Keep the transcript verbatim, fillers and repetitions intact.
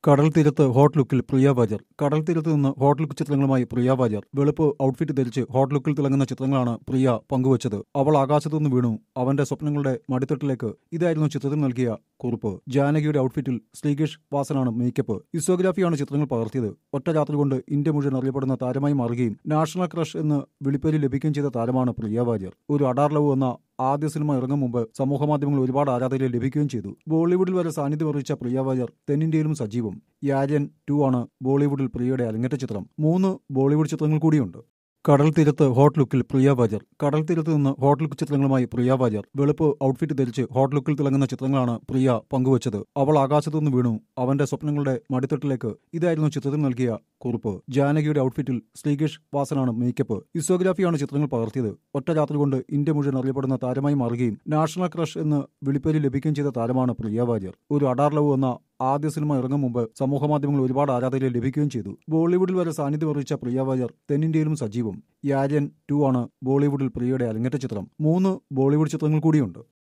കടൽ തീരത്ത് ഹോട്ട് ലുക്കിൽ പ്രിയ വാര്യർ കടൽ തീരത്ത് നിന്ന് ഹോട്ട് ലുക്ക് ചിത്രങ്ങളുമായി പ്രിയ വാര്യർ വെളുപ്പ് ഔട്ട്ഫിറ്റ് ധരിച്ച് ഹോട്ട് ലുക്കിൽ തിളങ്ങുന്ന ചിത്രങ്ങളാണ് പ്രിയ പങ്കുവച്ചത്. അവൾ ആകാശത്തുനിന്ന് വീണു അവന്റെ സ്വപ്നങ്ങളുടെ മടിത്തട്ടിലേക്ക്. ഇതായിരുന്നു ചിത്രത്തിൽ നൽകിയ കുറിപ്പ്. ജാനകിയുടെ ഔട്ട്ഫിറ്റിൽ ശ്രീകേഷ് വാസനാണ് മേക്കപ്പ്. ഇസോഗ്രാഫിയാണ് ചിത്രങ്ങൾ പകർത്തിയത്. ഒറ്റ രാത്രി കൊണ്ട് ഇന്ത്യ മുഴുവൻ അറിയപ്പെടുന്ന താരമായി മാറുകയും നാഷണൽ ക്രഷ് എന്ന് വിളിപ്പേര് ലഭിക്കുകയും ചെയ്ത താരമാണ് പ്രിയ വാര്യർ. ഒരു അഡാർ ലവ് എന്ന ആദ്യ സിനിമ ഇറങ്ങും മുമ്പ് സമൂഹമാധ്യമങ്ങളിൽ ഒരുപാട് ആരാധകരെ ലഭിക്കുകയും ചെയ്തു. ബോളിവുഡിൽ വരെ സാന്നിധ്യം അറിയിച്ച പ്രിയ വാര്യർ തെന്നിന്ത്യയിലും സജീവം. യാര്യൻ ടു ആണ് ബോളിവുഡിൽ പ്രിയയുടെ അരങ്ങേറ്റ ചിത്രം. മൂന്ന് ബോളിവുഡ് ചിത്രങ്ങൾ കൂടിയുണ്ട്. കടൽ തീരത്ത് ഹോട്ട് ലുക്കിൽ പ്രിയ വാര്യർ കടൽ തീരത്ത് നിന്ന് ഹോട്ട് ലുക്ക് ചിത്രങ്ങളുമായി പ്രിയ വാര്യർ വെളുപ്പ് ഔട്ട്ഫിറ്റ് ധരിച്ച് ഹോട്ട് ലുക്കിൽ തിളങ്ങുന്ന ചിത്രങ്ങളാണ് പ്രിയ പങ്കുവച്ചത്. അവൾ ആകാശത്തുനിന്ന് വീണു അവന്റെ സ്വപ്നങ്ങളുടെ മടിത്തട്ടിലേക്ക്. ഇതായിരുന്നു ചിത്രത്തിൽ നൽകിയ കുറിപ്പ്. ജാനകിയുടെ ഔട്ട്ഫിറ്റിൽ ശ്രീകേഷ് വാസനാണ് മേക്കപ്പ്. ഇസോഗ്രാഫിയാണ് ചിത്രങ്ങൾ പകർത്തിയത്. ഒറ്റ രാത്രി കൊണ്ട് ഇന്ത്യ മുഴുവൻ അറിയപ്പെടുന്ന താരമായി മാറുകയും നാഷണൽ ക്രഷ് എന്ന് വിളിപ്പേര് ലഭിക്കുകയും ചെയ്ത താരമാണ് പ്രിയ വാര്യർ. ഒരു അഡാർ ലവ് എന്ന ആദ്യ സിനിമ ഇറങ്ങും മുമ്പ് സമൂഹമാധ്യമങ്ങളിൽ ഒരുപാട് ആരാധകരെ ലഭിക്കുകയും ചെയ്തു. ബോളിവുഡിൽ വരെ സാന്നിധ്യം അറിയിച്ച പ്രിയ വാര്യർ തെന്നിന്ത്യയിലും സജീവം. യാര്യൻ ടു ആണ് ബോളിവുഡിൽ പ്രിയയുടെ അരങ്ങേറ്റ ചിത്രം. മൂന്ന് ബോളിവുഡ് ചിത്രങ്ങൾ കൂടിയുണ്ട്.